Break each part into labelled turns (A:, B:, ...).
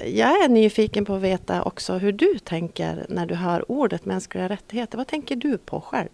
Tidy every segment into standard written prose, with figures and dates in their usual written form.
A: Jag är nyfiken på att veta också hur du tänker när du hör ordet mänskliga rättigheter. Vad tänker du på själv?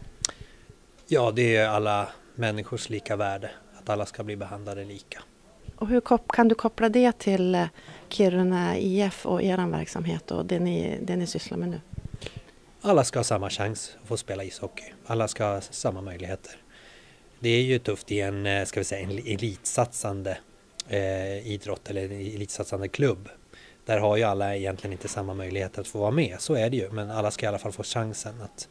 B: Ja, det är alla människors lika värde. Att alla ska bli behandlade lika.
A: Och hur kan du koppla det till Kiruna IF och er verksamhet och det ni sysslar med nu?
B: Alla ska ha samma chans att få spela ishockey. Alla ska ha samma möjligheter. Det är ju tufft i en elitsatsande idrott eller elitsatsande klubb. Där har ju alla egentligen inte samma möjligheter att få vara med. Så är det ju, men alla ska i alla fall få chansen att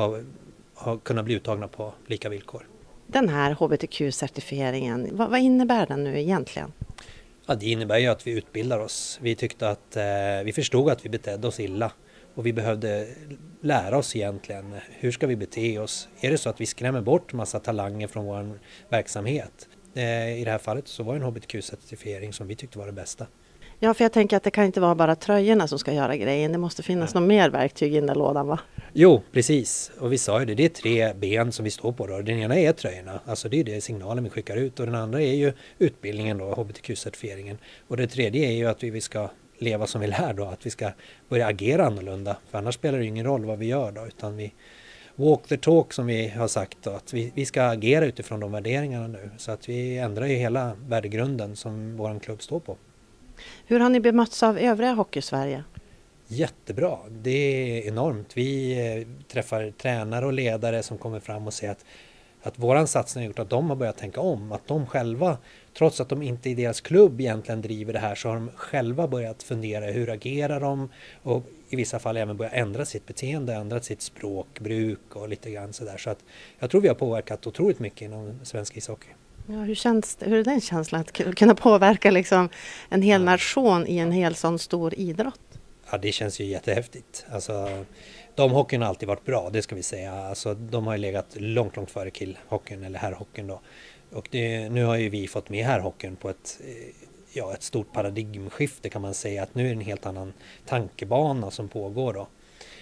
B: kunna bli uttagna på lika villkor.
A: Den här HBTQ-certifieringen, vad innebär den nu egentligen?
B: Ja, det innebär ju att vi utbildar oss. Vi tyckte att vi förstod att vi betedde oss illa och vi behövde lära oss egentligen hur ska vi bete oss. Är det så att vi skrämmer bort massa talanger från vår verksamhet? I det här fallet så var det en HBTQ-certifiering som vi tyckte var det bästa.
A: Ja, för jag tänker att det kan inte vara bara tröjorna som ska göra grejen. Det måste finnas något mer verktyg i den där lådan, va?
B: Jo, precis. Och vi sa ju det är 3 ben som vi står på då. Den ena är tröjorna, alltså det är det signalen vi skickar ut. Och den andra är ju utbildningen då, HBTQ-certifieringen. Och det tredje är ju att vi ska leva som vi lär då, att vi ska börja agera annorlunda. För annars spelar det ingen roll vad vi gör då, utan vi walk the talk som vi har sagt då, att vi ska agera utifrån de värderingarna nu. Så att vi ändrar ju hela värdegrunden som vår klubb står på.
A: Hur har ni bemötts av övriga Hockey-Sverige?
B: Jättebra, det är enormt. Vi träffar tränare och ledare som kommer fram och säger att våran satsning har gjort att de har börjat tänka om. Att de själva, trots att de inte i deras klubb egentligen driver det här, så har de själva börjat fundera hur agerar de och i vvissa fall även börjat ändra sitt beteende, ändra sitt språkbruk och lite grann sådär. Så att jag tror vi har påverkat otroligt mycket inom svensk ishockey.
A: Ja, hur är den känslan att kunna påverka liksom en hel nation i en hel sån stor idrott?
B: Ja, det känns ju jättehäftigt. Alltså, damhockeyn har alltid varit bra, det ska vi säga. Alltså, de har ju legat långt före killhockeyn eller herrhockeyn då. Och nu har ju vi fått med herrhockeyn på ett stort paradigmskifte kan man säga. Att nu är det en helt annan tankebana som pågår då.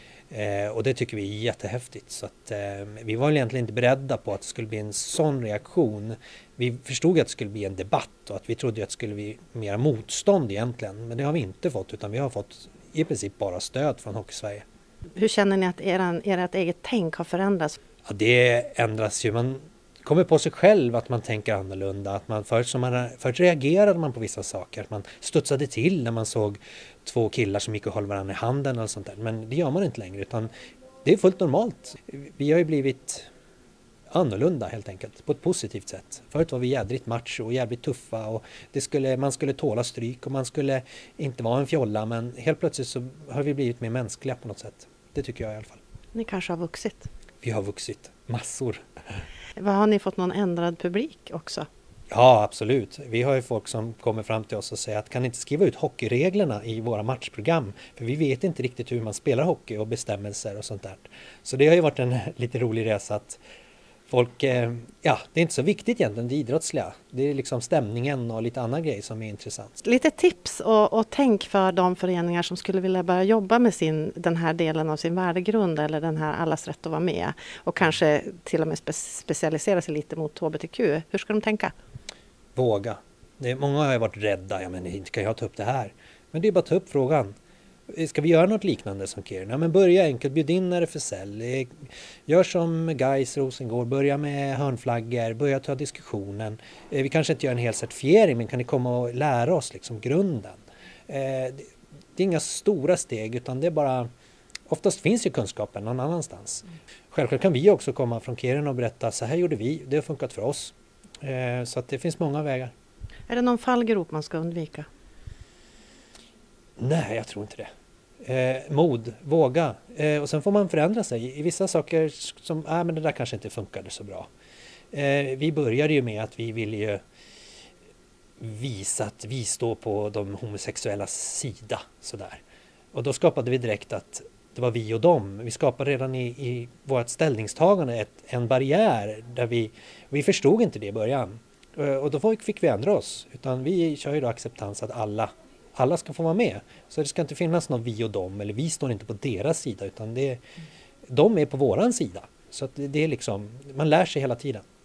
B: Och det tycker vi är jättehäftigt. Så att, vi var egentligen inte beredda på att det skulle bli en sån reaktion. Vi förstod att det skulle bli en debatt och att vi trodde att det skulle bli mer motstånd egentligen. Men det har vi inte fått, utan vi har fått i princip bara stöd från Hockey-Sverige.
A: Hur känner ni att ert eget tänk har förändrats?
B: Ja, det ändras ju. Man kommer på sig själv att man tänker annorlunda. Att man först reagerade man på vissa saker. Att man studsade till när man såg 2 killar som gick och höll varandra i handen och sånt där. Men det gör man inte längre, utan det är fullt normalt. Vi har ju blivit annorlunda helt enkelt, på ett positivt sätt. Förut var vi jädrigt macho och jävligt tuffa och man skulle tåla stryk och man skulle inte vara en fjolla, men helt plötsligt så har vi blivit mer mänskliga på något sätt. Det tycker jag i alla fall.
A: Ni kanske har vuxit?
B: Vi har vuxit massor.
A: Har ni fått någon ändrad publik också?
B: Ja, absolut. Vi har ju folk som kommer fram till oss och säger att kan ni inte skriva ut hockeyreglerna i våra matchprogram? För vi vet inte riktigt hur man spelar hockey och bestämmelser och sånt där. Så det har ju varit en lite rolig resa att folk, det är inte så viktigt egentligen det idrottsliga. Det är liksom stämningen och lite andra grejer som är intressant.
A: Lite tips och tänk för de föreningar som skulle vilja börja jobba med den här delen av sin värdegrund eller den här allas rätt att vara med och kanske till och med specialisera sig lite mot HBTQ. Hur ska de tänka?
B: Våga. Många har ju varit rädda, ja men inte kan jag ta upp det här. Men det är bara att ta upp frågan. Ska vi göra något liknande som Kiruna? Ja, men börja enkelt, bjud in RFSL. Gör som Gais, Rosengård, börja med hörnflaggor, börja ta diskussionen. Vi kanske inte gör en hel certifiering, men kan ni komma och lära oss liksom grunden? Det är inga stora steg, utan det är bara... Oftast finns ju kunskapen någon annanstans. Självklart kan vi också komma från Kiruna och berätta, så här gjorde vi, det har funkat för oss. Så att det finns många vägar.
A: Är det någon fallgrop man ska undvika?
B: Nej, jag tror inte det. Mod, våga. Och sen får man förändra sig. I vissa saker som, men det där kanske inte funkade så bra. Vi började ju med att vi ville ju visa att vi står på de homosexuella sida. Sådär. Och då skapade vi direkt att det var vi och dem. Vi skapade redan i vårt ställningstagande en barriär där vi förstod inte det i början. Och då fick vi ändra oss. Utan vi kör ju då acceptans att alla ska få vara med. Så det ska inte finnas någon vi och dem, eller vi står inte på deras sida, utan de är på våran sida. Så att det är liksom, man lär sig hela tiden.